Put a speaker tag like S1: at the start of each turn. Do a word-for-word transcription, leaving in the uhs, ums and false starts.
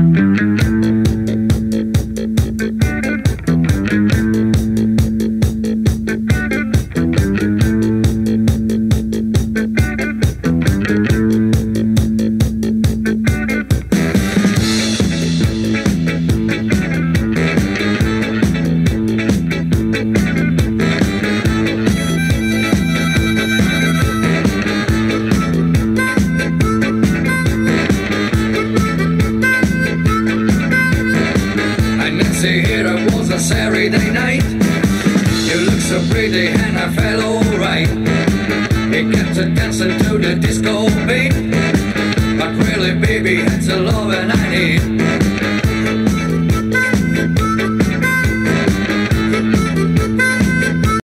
S1: See, here it was a Saturday night. You looked so pretty and I felt alright. You kept a dancing to the disco beat, but really baby, that's the love and I need.